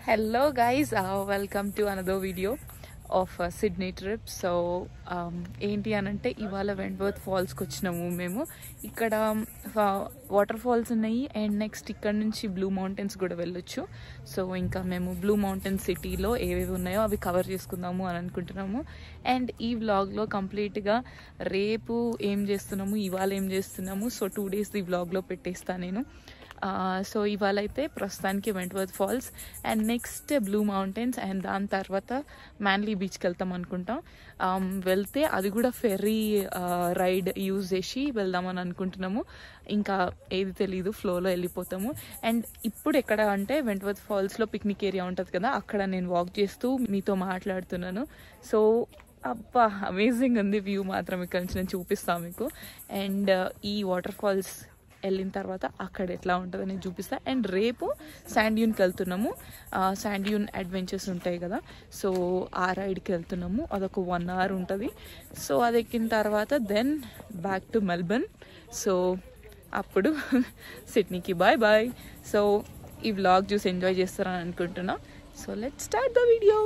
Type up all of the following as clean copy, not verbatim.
Hello guys, welcome to another video of Sydney trip. So ఏంటి అనంటే ఇవాళ Wentworth falls కి వచ్చాము మేము. ఇక్కడ వాటర్ ఫాల్స్ ఉన్నాయి అండ్ నెక్స్ట్ ఇక్కడ నుంచి బ్లూ మౌంటైన్స్ కూడా వెళ్ళొచ్చు. సో ఇంకా మేము బ్లూ మౌంటైన్ సిటీలో ఏవేవి ఉన్నాయో అవి కవర్ చేసుకుందాము అని అనుకుంటున్నాము. అండ్ ఈ వ్లాగ్ లో కంప్లీట్ గా రేపు ఏం చేస్తున్నాము, ఇవాళ ఏం చేస్తున్నాము, సో 2 days ఈ వ్లాగ్ లో పెట్టేస్తాను నేను. సో ఇవాళ అయితే ప్రస్తుతానికి Wentworth falls and next blue mountains and దాని తర్వాత మ్యాన్లీ బీచ్కి వెళ్తాం అనుకుంటాం. వెళ్తే అది కూడా ఫెర్రీ రైడ్ యూజ్ చేసి వెళ్దామని అనుకుంటున్నాము. ఇంకా ఏది తెలీదు, ఫ్లోలో వెళ్ళిపోతాము. అండ్ ఇప్పుడు ఎక్కడ అంటే వెంట్వర్త్ ఫాల్స్లో పిక్నిక్ ఏరియా ఉంటుంది కదా, అక్కడ నేను వాక్ చేస్తూ మీతో మాట్లాడుతున్నాను. సో అబ్బా అమేజింగ్ ఉంది వ్యూ మాత్రం. ఇక్కడ నుంచి నేను చూపిస్తాను మీకు. అండ్ ఈ వాటర్ ఫాల్స్ వెళ్ళిన తర్వాత అక్కడ ఎట్లా ఉంటుందని చూపిస్తా. అండ్ రేపు శాండ్ డ్యూన్కి వెళ్తున్నాము. శాండ్ డ్యూన్ అడ్వెంచర్స్ ఉంటాయి కదా, సో ఆ రైడ్కి వెళ్తున్నాము. అదొక 1 hour ఉంటుంది. సో అది ఎక్కిన తర్వాత then back to Melbourne. So అప్పుడు సిడ్నీకి బాయ్ బాయ్. సో ఈ వ్లాగ్ చూసి ఎంజాయ్ చేస్తారని అనుకుంటున్నా. So let's start the video.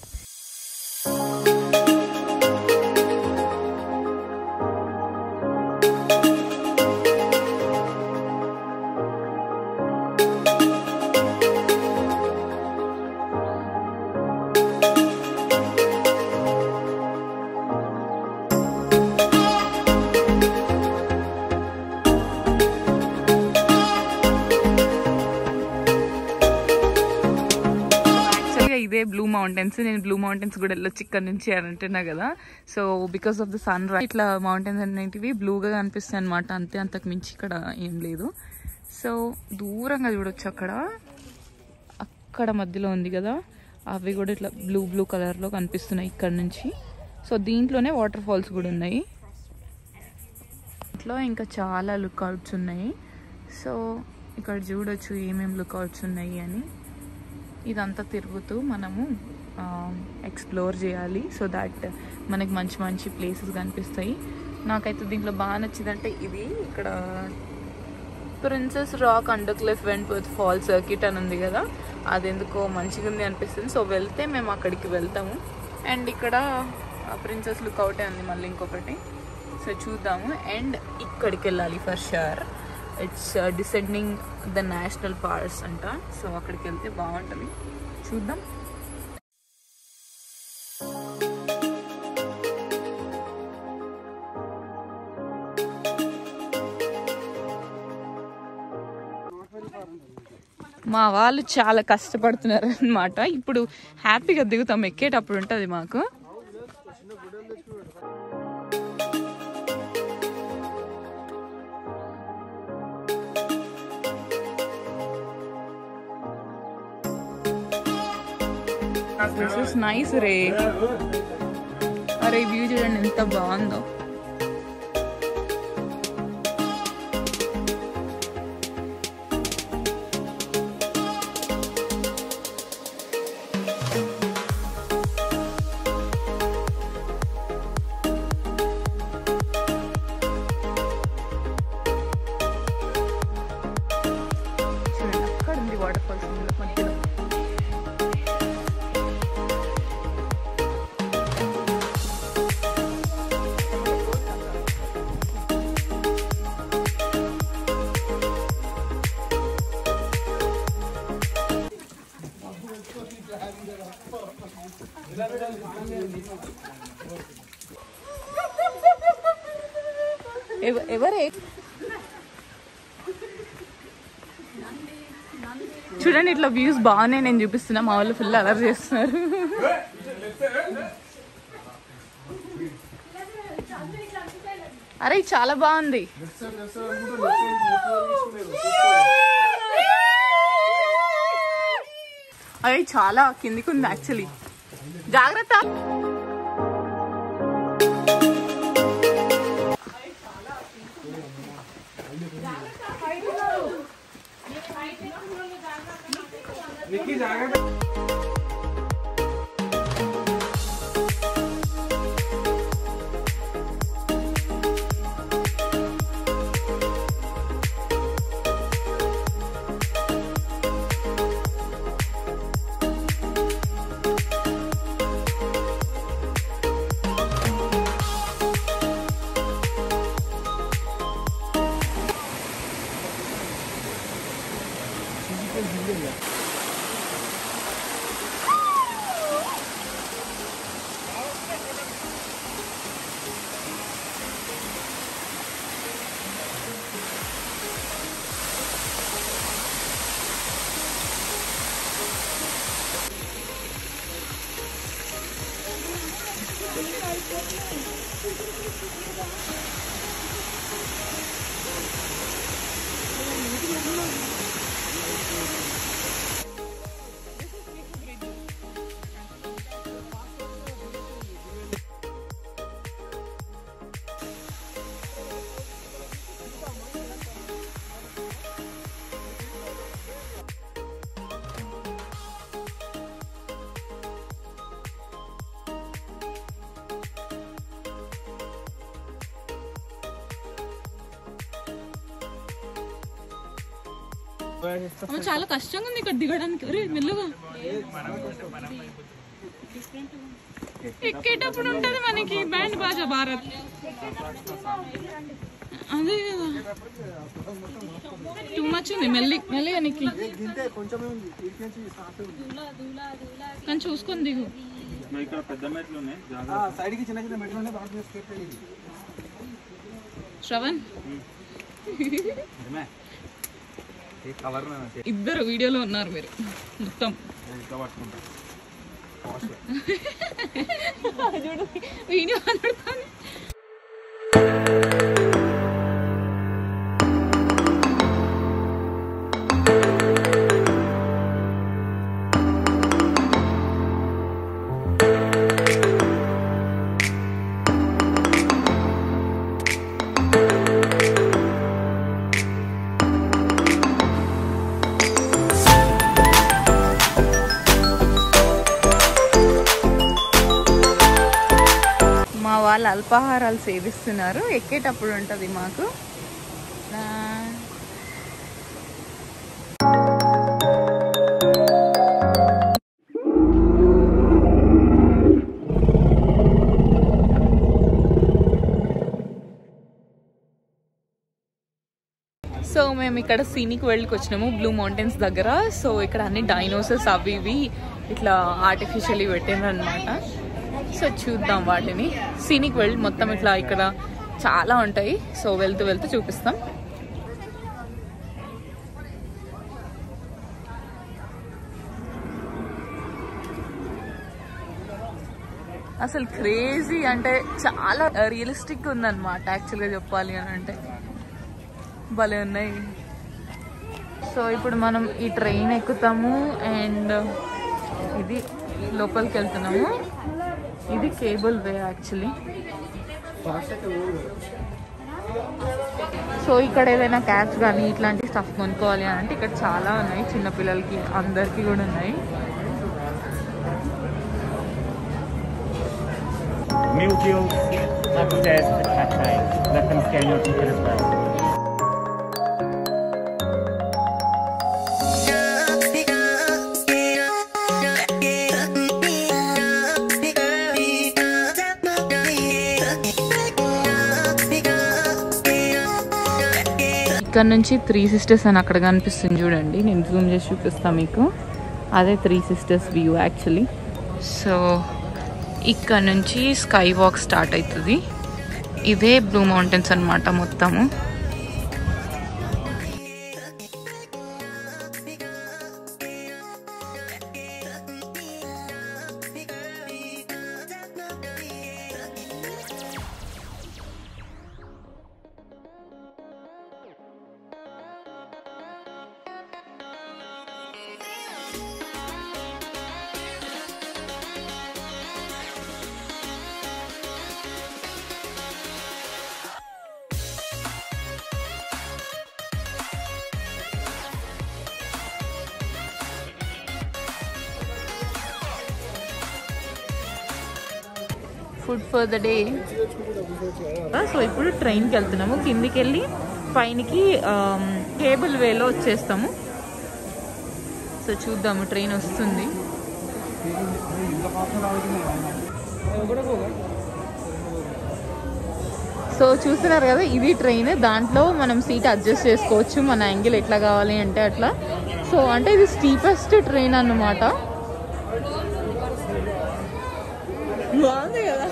ఇదే బ్లూ మౌంటైన్స్. నేను బ్లూ మౌంటైన్స్ కూడా వెళ్ళొచ్చు ఇక్కడ నుంచి అని అంటున్నా కదా. So because of the sunrise ఇట్లా మౌంటైన్స్ అనేటివి బ్లూగా కనిపిస్తాయి అనమాట. అంతే, అంతకు మించి ఇక్కడ ఏం లేదు. సో దూరంగా చూడొచ్చు, అక్కడ మధ్యలో ఉంది కదా, అవి కూడా ఇట్లా బ్లూ కలర్లో కనిపిస్తున్నాయి ఇక్కడ నుంచి. సో దీంట్లోనే వాటర్ ఫాల్స్ కూడా ఉన్నాయి. ఇట్లా ఇంకా చాలా లుక్అవుట్స్ ఉన్నాయి. సో ఇక్కడ చూడొచ్చు ఏమేమి లుక్అవుట్స్ ఉన్నాయి అని. ఇదంతా తిరుగుతూ మనము ఎక్స్ప్లోర్ చేయాలి. సో దాట్ మనకి మంచి మంచి ప్లేసెస్ కనిపిస్తాయి. నాకైతే దీంట్లో బాగా నచ్చిందంటే ఇది ఇక్కడ princess rock undercliff Wentworth fall circuit అని ఉంది కదా, అది ఎందుకో మంచిగా ఉంది అనిపిస్తుంది. సో వెళ్తే మేము అక్కడికి వెళ్తాము. అండ్ ఇక్కడ ప్రిన్సెస్ లుక్అవుటే ఉంది మళ్ళీ ఇంకొకటి. సో చూద్దాము. అండ్ ఇక్కడికి వెళ్ళాలి for sure. It's descending the national parks అంట. సో అక్కడికి వెళ్తే బాగుంటుంది, చూద్దాం. మా వాళ్ళు చాలా కష్టపడుతున్నారు అన్నమాట. ఇప్పుడు హ్యాపీగా దిగుతాం, ఎక్కేటప్పుడు ఉంటుంది మాకు. దిస్ ఇస్ నైస్ రే. అరే వ్యూ చూడండి ఎంత బాగుందో. చూడండి అక్కడ ఉంది వాటర్ ఫాల్స్ మధ్యలో. ఎవరే చూడండి, ఇట్లా వ్యూస్ బాగున్నాయి. నేను చూపిస్తున్నా, మా వాళ్ళు ఫుల్ అలర్ చేస్తున్నారు. అరే చాలా బాగుంది. అరే చాలా కిందికి ఉంది యాక్చువల్లీ, జాగ్రత్త. చాలా కష్టంగా ఉంది ఇక్కడ దిగడానికి. మెల్లగా ఎక్కేటప్పుడు ఉంటది మనకి బ్యాండ్ బాజా భారత్. అదే కదా టూ మచ్ ఉంది. మెల్లిగా నీకు కానీ చూసుకొని దిగు. శ్రవణ్ ఇద్దరు వీడియోలో ఉన్నారు మీరు మొత్తం. వీడియో మాట్లాడుతాను. వాళ్ళు అల్పాహారాలు సేవిస్తున్నారు. ఎక్కేటప్పుడు ఉంటుంది మాకు. సో మేము ఇక్కడ సీనిక్ వరల్డ్కి వచ్చినాము, బ్లూ మౌంటైన్స్ దగ్గర. సో ఇక్కడ అన్ని డైనోసార్స్ అవి ఇవి ఇట్లా ఆర్టిఫిషియల్లీ పెట్టినారు అనమాట. సో చూద్దాం వాటిని. సీనిక్ వరల్డ్ మొత్తం ఇట్లా ఇక్కడ చాలా ఉంటాయి. సో వెళ్తూ వెళ్తూ చూపిస్తాం. అసలు క్రేజీ అంటే చాలా రియలిస్టిక్ ఉందన్నమాట యాక్చువల్గా చెప్పాలి అని అంటే. భలే ఉన్నాయి. సో ఇప్పుడు మనం ఈ ట్రైన్ ఎక్కుతాము అండ్ ఇది లోపలికి వెళ్తున్నాము. ఇది కేబుల్ వే యాక్చువల్లీ. సో ఇక్కడ ఏదైనా క్యాప్స్ కానీ ఇట్లాంటి స్టఫ్ కొనుక్కోవాలి అని అంటే ఇక్కడ చాలా ఉన్నాయి. చిన్నపిల్లలకి అందరికీ కూడా ఉన్నాయి. ఇక్కడ నుంచి 3 సిస్టర్స్ అని అక్కడ కనిపిస్తుంది చూడండి. నేను జూమ్ చేసి చూపిస్తాను మీకు. అదే 3 సిస్టర్స్ వ్యూ యాక్చువల్లీ. సో ఇక్కడ నుంచి స్కై వాక్ స్టార్ట్ అవుతుంది. ఇదే బ్లూ మౌంటైన్స్ అన్నమాట మొత్తము. Food for the day. So ఇప్పుడు ట్రైన్కి వెళ్తున్నాము. కిందికి వెళ్ళి పైనకి కేబుల్ వేలో వచ్చేస్తాము. సో చూద్దాము, ట్రైన్ వస్తుంది. సో చూస్తున్నారు కదా, ఇది ట్రైన్. దాంట్లో మనం సీట్ అడ్జస్ట్ చేసుకోవచ్చు మన యాంగిల్ ఎట్లా కావాలి అంటే అట్లా. సో అంటే ఇది స్టీపెస్ట్ ట్రైన్ అన్నమాట. బాగుంది కదా.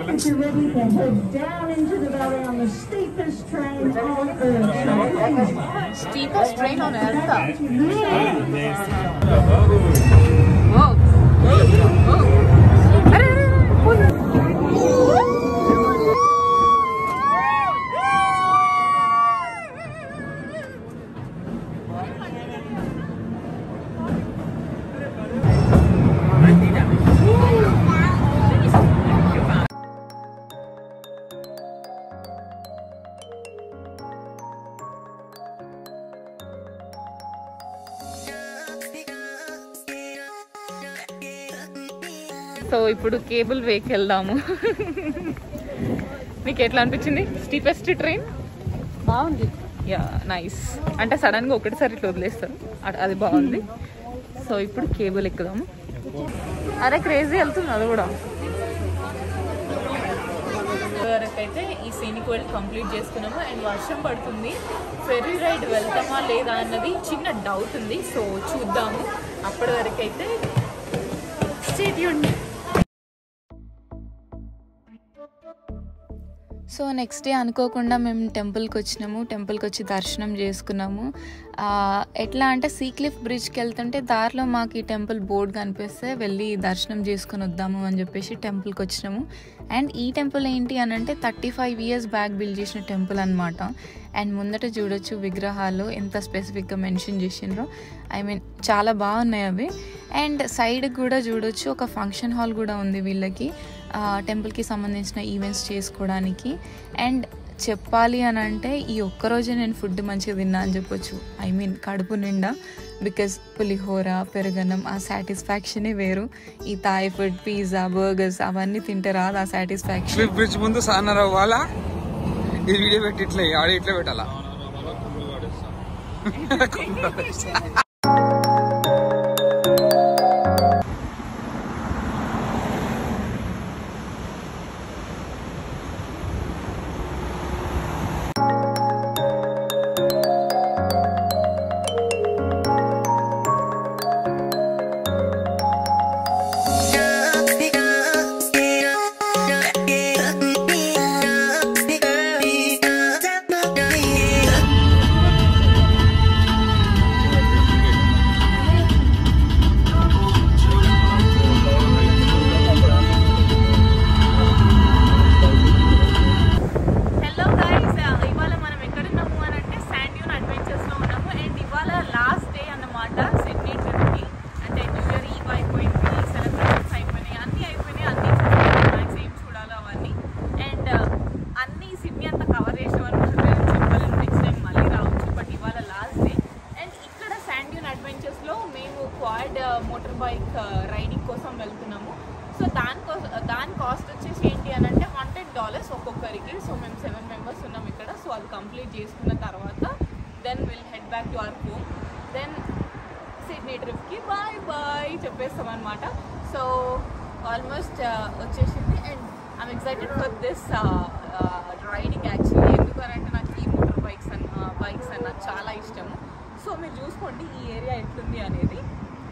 if you're ready to head down into the valley on the steepest train on Earth. Steepest train on Earth. Whoa. Whoa. So ఇప్పుడు కేబుల్ వేకి వెళ్దాము. మీకు ఎట్లా అనిపించింది స్టీపెస్ట్ ట్రైన్? బాగుంది. Yeah nice. అంటే సడన్గా ఒకటిసారి ఇట్లా వదిలేస్తారు, అది బాగుంది. సో ఇప్పుడు కేబుల్ ఎక్కుదాము. అరే క్రేజీ వెళ్తుంది అది కూడా. వరకైతే ఈ సీనిక్ వెల్ట్ కంప్లీట్ చేసుకున్నాము అండ్ వర్షం పడుతుంది. ఫెర్రీ రైడ్ వెళ్తామా లేదా అన్నది చిన్న డౌట్ ఉంది. సో చూద్దాము. అప్పటి వరకైతే stay tuned. So next day అనుకోకుండా మేము టెంపుల్కి వచ్చినాము. టెంపుల్కి వచ్చి దర్శనం చేసుకున్నాము. ఎట్లా అంటే సీక్లిఫ్ బ్రిడ్జ్కి వెళ్తుంటే దారిలో మాకు ఈ టెంపుల్ బోర్డు కనిపిస్తే వెళ్ళి దర్శనం చేసుకొని వద్దాము అని చెప్పేసి టెంపుల్కి వచ్చినాము. అండ్ ఈ టెంపుల్ ఏంటి అని అంటే 35 years బ్యాక్ బిల్డ్ చేసిన టెంపుల్ అనమాట. అండ్ ముందట చూడొచ్చు విగ్రహాలు ఎంత స్పెసిఫిక్గా మెన్షన్ చేసిండ్రో. ఐ మీన్ చాలా బాగున్నాయి అవి. అండ్ సైడ్ కూడా చూడొచ్చు ఒక ఫంక్షన్ హాల్ కూడా ఉంది వీళ్ళకి టెంపుల్కి సంబంధించిన ఈవెంట్స్ చేసుకోవడానికి. అండ్ చెప్పాలి అని అంటే ఈ ఒక్కరోజే నేను ఫుడ్ మంచిగా తిన్నా అని చెప్పొచ్చు. ఐ మీన్ కడుపు నిండా. బికాజ్ పులిహోర, పెరుగన్నం ఆ సాటిస్ఫాక్షనే వేరు. ఈ థాయ్ ఫుడ్, పిజ్జా, బర్గర్స్ అవన్నీ తింటే రాదు ఆ సాటిస్ఫాక్షన్. బ్రిడ్జ్ ముందు సానర్ అవ్వాలా, ఈ వీడియో పెట్టి ఇట్లా ఆడ ఇట్లా పెట్టాలా. మోటార్ బైక్ రైడింగ్ కోసం వెళ్తున్నాము. సో దాని కాస్ట్ వచ్చేసి ఏంటి అని అంటే $100 ఒక్కొక్కరికి. సో మేము 7 members ఉన్నాం ఇక్కడ. సో అది కంప్లీట్ చేసుకున్న తర్వాత then will head back to our home. Then Sydney ట్రిప్కి బాయ్ బాయ్ చెప్పేస్తాం అనమాట. సో ఆల్మోస్ట్ వచ్చేసింది. And I'm excited for this riding actually. ఎందుకు అని అంటే నాకు ఈ మోటార్ బైక్స్ అన్న చాలా ఇష్టము. సో మీరు చూసుకోండి ఈ ఏరియా ఎట్లుంది అనేది.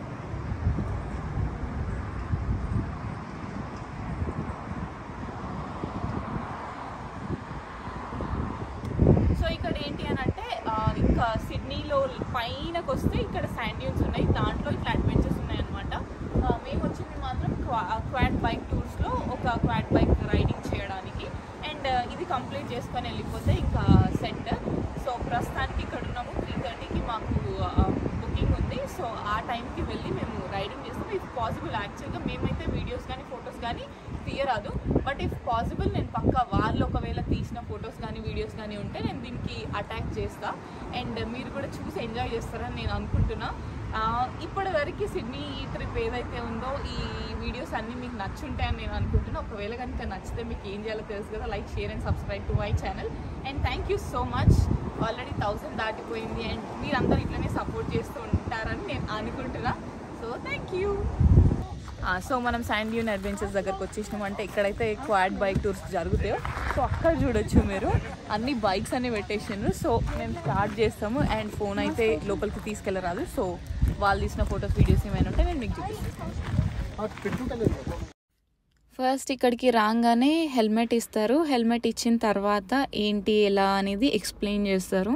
సో ఇక్కడ ఏంటి అని అంటే ఇంకా సిడ్నీలో పైనకు వస్తే ఇక్కడ శాండ్ డ్యూన్స్ ఉన్నాయి. దాంట్లో ఇట్లా అడ్వెంచర్స్ ఉన్నాయి అనమాట. మేము వచ్చింది మాత్రం క్వాడ్ బైక్ టూర్స్లో ఒక క్వాడ్ బైక్ రైడింగ్ చేయడానికి. అండ్ ఇది కంప్లీట్ చేసుకొని వెళ్ళిపోతే ఇంకా సెట్. సో ప్రస్తుతానికి ఇక్కడ ఉన్నాము. 3:30కి మాకు బుకింగ్ ఉంది. సో ఆ టైంకి వెళ్ళి మేము రైడింగ్ చేస్తాం. ఇఫ్ పాసిబుల్ యాక్చువల్గా మేమైతే వీడియోస్ కానీ ఫొటోస్ కానీ తీయరాదు. బట్ ఇఫ్ పాసిబుల్ నేను పక్కా వాళ్ళు ఒకవేళ తీసిన ఫొటోస్ కానీ వీడియోస్ కానీ ఉంటే నేను దీనికి అటాచ్ చేస్తా. అండ్ మీరు కూడా చూసి ఎంజాయ్ చేస్తారని నేను అనుకుంటున్నా. ఇప్పటి వరకు సిడ్నీ ట్రిప్ ఏదైతే ఉందో ఈ వీడియోస్ అన్నీ మీకు నచ్చుంటాయని నేను అనుకుంటున్నా. ఒకవేళ కనుక నచ్చితే మీకు ఏం చేయాలో తెలుసు కదా. Like, share and subscribe to my channel. And thank you so much. Already 1000 దాటిపోయింది. అండ్ మీరందరూ ఇట్లనే సపోర్ట్ చేస్తూ ఉంటారని నేను అనుకుంటున్నా. So thank you. సో మనం శాండ్ డ్యూన్ అడ్వెంచర్స్ దగ్గరకు వచ్చేసినాం. అంటే ఎక్కడైతే క్వాడ్ బైక్ టూర్స్ జరుగుతాయో సో అక్కడ చూడొచ్చు మీరు అన్ని బైక్స్ అన్ని పెట్టేసారు. సో మేము స్టార్ట్ చేస్తాము. అండ్ ఫోన్ అయితే లోపలికి తీసుకెళ్ళరాదు. సో వాళ్ళు తీసిన ఫొటోస్ వీడియోస్ ఏమైనా ఉంటే నేను మీకు చూపిస్తాను. ఫస్ట్ ఇక్కడికి రాగానే హెల్మెట్ ఇస్తారు. హెల్మెట్ ఇచ్చిన తర్వాత ఏంటి ఎలా అనేది ఎక్స్ప్లెయిన్ చేస్తారు.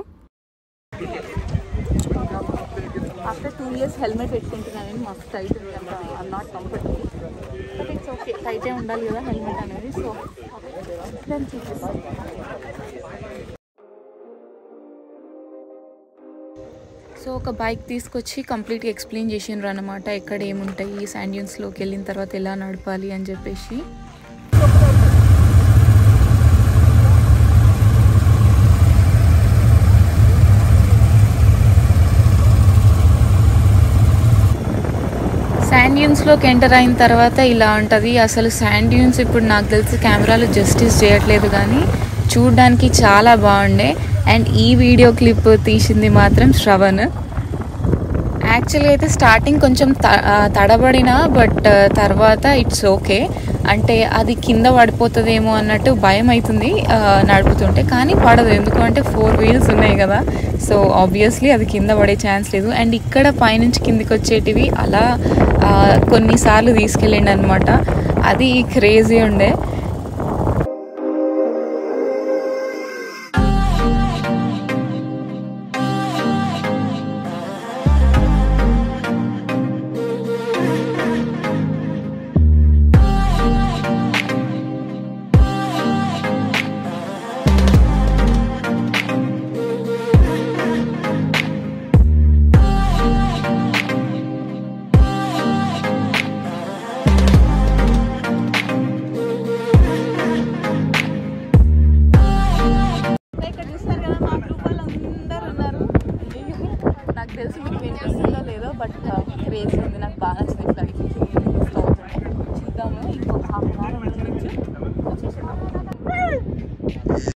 ఆఫ్టర్ 2 years హెల్మెట్ పెట్టుకుంటున్నాను. మస్తు టైట్ ఉంది, I'm not comfortable, but it's okay. టైటే ఉండాలి కదా హెల్మెట్ అనేది. సో దాన్ని చూపిస్తాను. సో ఒక బైక్ తీసుకొచ్చి కంప్లీట్గా ఎక్స్ప్లెయిన్ చేసిండ్రు అనమాట, ఎక్కడ ఏముంటాయి, శాండ్ డ్యూన్స్లోకి వెళ్ళిన తర్వాత ఎలా నడపాలి అని చెప్పేసి. శాండ్ డ్యూన్స్లోకి ఎంటర్ అయిన తర్వాత ఇలా ఉంటుంది. అసలు శాండ్ డ్యూన్స్ ఇప్పుడు నాకు తెలిసి కెమెరాలో జస్టిస్ చేయట్లేదు, కానీ చూడడానికి చాలా బాగుండే. అండ్ ఈ వీడియో క్లిప్ తీసింది మాత్రం శ్రవణ్. యాక్చువల్గా అయితే స్టార్టింగ్ కొంచెం తడబడినా, బట్ తర్వాత ఇట్స్ ఓకే. అంటే అది కింద పడిపోతుందేమో అన్నట్టు భయం అవుతుంది నడుపుతుంటే, కానీ పడదు. ఎందుకంటే 4 wheels ఉన్నాయి కదా, సో ఆబ్వియస్లీ అది కింద పడే ఛాన్స్ లేదు. అండ్ ఇక్కడ పైనుంచి కిందికి వచ్చేటివి అలా కొన్నిసార్లు తీసుకెళ్ళండి అనమాట. అది క్రేజీ ఉండే. నాకు తెలిసి మీకు వినిపిస్తుందో లేదో, బట్ క్రేజీ ఉంది. నాకు బాగా నచ్చింది. ఫ్లైట్ చూద్దాము ఇంకొక 1/2 hour వచ్చేసి